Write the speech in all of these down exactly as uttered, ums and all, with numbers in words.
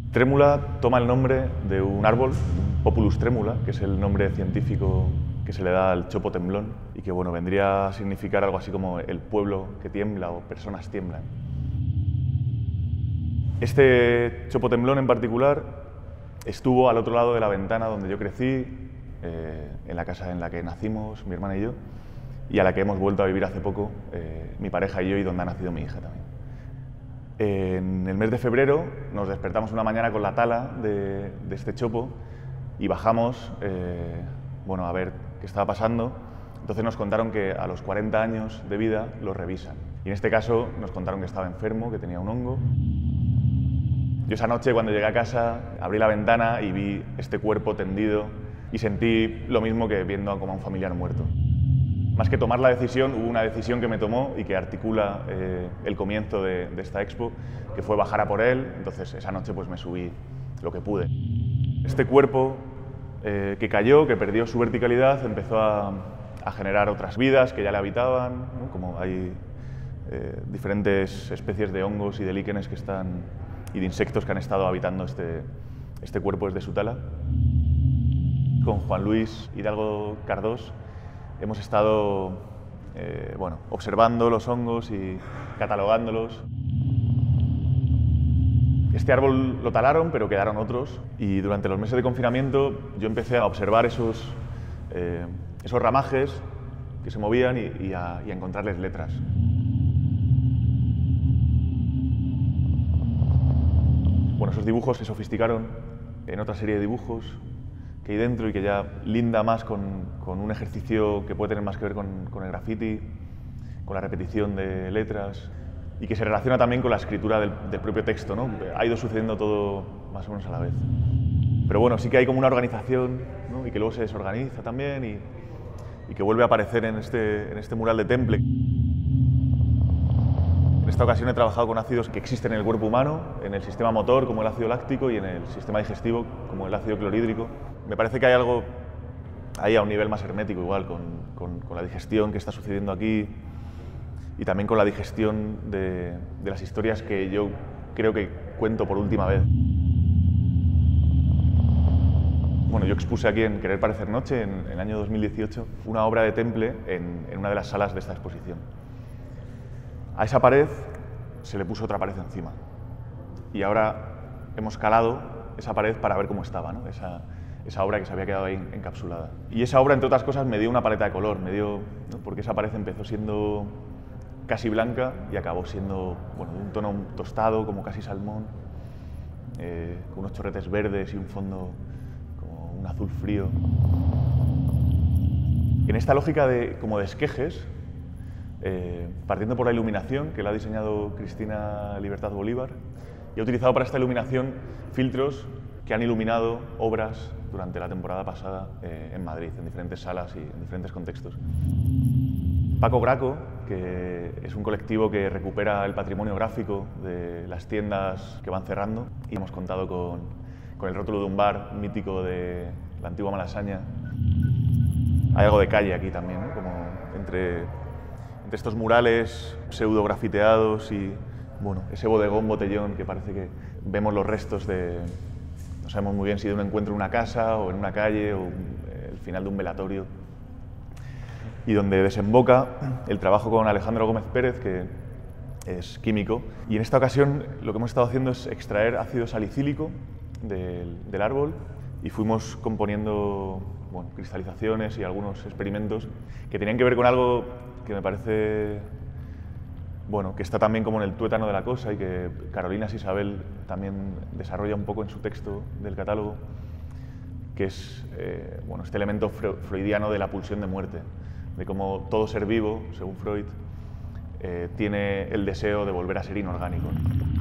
Trémula toma el nombre de un árbol, Populus tremula, que es el nombre científico que se le da al chopo temblón y que bueno, vendría a significar algo así como el pueblo que tiembla o personas tiemblan. Este chopo temblón en particular estuvo al otro lado de la ventana donde yo crecí, eh, en la casa en la que nacimos, mi hermana y yo, y a la que hemos vuelto a vivir hace poco, eh, mi pareja y yo, y donde ha nacido mi hija también. En el mes de febrero nos despertamos una mañana con la tala de, de este chopo y bajamos eh, bueno, a ver qué estaba pasando. Entonces nos contaron que a los cuarenta años de vida lo revisan. Y en este caso nos contaron que estaba enfermo, que tenía un hongo. Yo esa noche cuando llegué a casa abrí la ventana y vi este cuerpo tendido y sentí lo mismo que viendo como a un familiar muerto. Más que tomar la decisión, hubo una decisión que me tomó y que articula eh, el comienzo de, de esta expo, que fue bajar a por él. Entonces esa noche pues me subí lo que pude. Este cuerpo eh, que cayó, que perdió su verticalidad, empezó a, a generar otras vidas que ya le habitaban, ¿no? Como hay eh, diferentes especies de hongos y de líquenes que están, y de insectos que han estado habitando este, este cuerpo desde su tala. Con Juan Luis Hidalgo Cardós hemos estado eh, bueno, observando los hongos y catalogándolos. Este árbol lo talaron, pero quedaron otros, y durante los meses de confinamiento yo empecé a observar esos, eh, esos ramajes que se movían y, y, a, y a encontrarles letras. Bueno, esos dibujos se sofisticaron en otra serie de dibujos que hay dentro y que ya linda más con, con un ejercicio que puede tener más que ver con, con el graffiti, con la repetición de letras y que se relaciona también con la escritura del, del propio texto, ¿no? Ha ido sucediendo todo más o menos a la vez. Pero bueno, sí que hay como una organización, ¿no? Y que luego se desorganiza también y, y que vuelve a aparecer en este, en este mural de Temple. En esta ocasión he trabajado con ácidos que existen en el cuerpo humano, en el sistema motor como el ácido láctico y en el sistema digestivo como el ácido clorhídrico. Me parece que hay algo ahí a un nivel más hermético igual con, con, con la digestión que está sucediendo aquí y también con la digestión de, de las historias que yo creo que cuento por última vez. Bueno, yo expuse aquí en Querer parecer noche, en, en el año dos mil dieciocho, una obra de Temple en, en una de las salas de esta exposición. A esa pared se le puso otra pared encima y ahora hemos calado esa pared para ver cómo estaba, ¿no? esa, esa obra que se había quedado ahí encapsulada. Y esa obra, entre otras cosas, me dio una paleta de color, me dio, ¿no? Porque esa pared empezó siendo casi blanca y acabó siendo bueno, de un tono tostado, como casi salmón, eh, con unos chorretes verdes y un fondo como un azul frío. En esta lógica de, como de esquejes, Eh, partiendo por la iluminación, que la ha diseñado Cristina Libertad Bolívar, y ha utilizado para esta iluminación filtros que han iluminado obras durante la temporada pasada eh, en Madrid, en diferentes salas y en diferentes contextos. Paco Graco, que es un colectivo que recupera el patrimonio gráfico de las tiendas que van cerrando, y hemos contado con, con el rótulo de un bar mítico de la antigua Malasaña. Hay algo de calle aquí también, ¿no? Como entre entre estos murales pseudo grafiteados y bueno, ese bodegón botellón que parece que vemos los restos de, no sabemos muy bien si de un encuentro en una casa o en una calle o el final de un velatorio, y donde desemboca el trabajo con Alejandro Gómez Pérez, que es químico, y en esta ocasión lo que hemos estado haciendo es extraer ácido salicílico del, del árbol y fuimos componiendo bueno, cristalizaciones y algunos experimentos que tenían que ver con algo que me parece bueno, que está también como en el tuétano de la cosa y que Carolina Isabel también desarrolla un poco en su texto del catálogo, que es eh, bueno, este elemento freudiano de la pulsión de muerte, de cómo todo ser vivo, según Freud, eh, tiene el deseo de volver a ser inorgánico.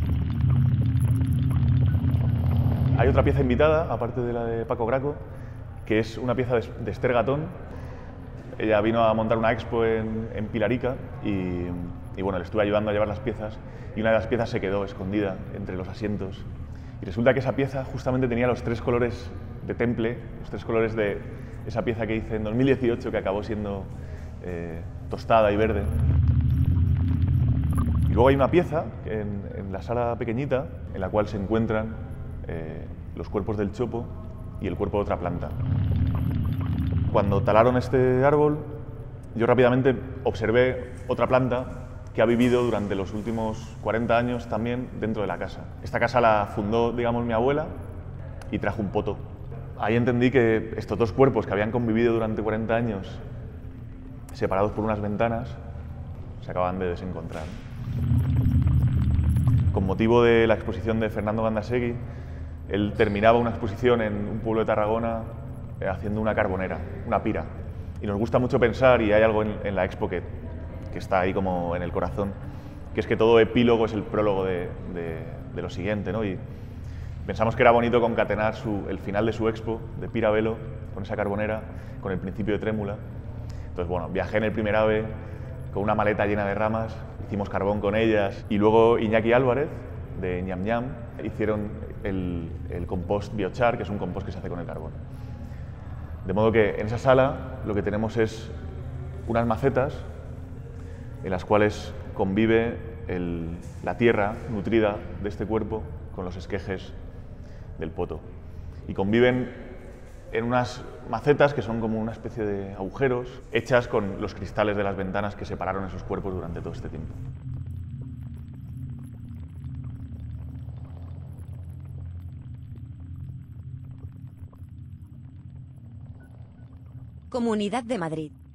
Hay otra pieza invitada, aparte de la de Paco Graco, que es una pieza de, de Esther Gatón. Ella vino a montar una expo en, en Pilarica y, y bueno, le estuve ayudando a llevar las piezas y una de las piezas se quedó escondida entre los asientos. Y resulta que esa pieza justamente tenía los tres colores de Temple, los tres colores de esa pieza que hice en dos mil dieciocho que acabó siendo eh, tostada y verde. Y luego hay una pieza en, en la sala pequeñita en la cual se encuentran eh, los cuerpos del chopo y el cuerpo de otra planta. Cuando talaron este árbol, yo rápidamente observé otra planta que ha vivido durante los últimos cuarenta años también dentro de la casa. Esta casa la fundó, digamos, mi abuela y trajo un poto. Ahí entendí que estos dos cuerpos que habían convivido durante cuarenta años, separados por unas ventanas, se acaban de desencontrar. Con motivo de la exposición de Fernando Gandasegui, él terminaba una exposición en un pueblo de Tarragona eh, haciendo una carbonera, una pira. Y nos gusta mucho pensar, y hay algo en, en la expo que, que está ahí como en el corazón, que es que todo epílogo es el prólogo de, de, de lo siguiente, ¿no? Y pensamos que era bonito concatenar su, el final de su expo, de Pira Velo, con esa carbonera, con el principio de Trémula. Entonces, bueno, viajé en el primer AVE con una maleta llena de ramas, hicimos carbón con ellas, y luego Iñaki Álvarez, de Ñam Ñam, hicieron el, el compost biochar, que es un compost que se hace con el carbón. De modo que en esa sala lo que tenemos es unas macetas en las cuales convive el, la tierra nutrida de este cuerpo con los esquejes del poto. Y conviven en unas macetas que son como una especie de agujeros hechas con los cristales de las ventanas que separaron esos cuerpos durante todo este tiempo. Comunidad de Madrid.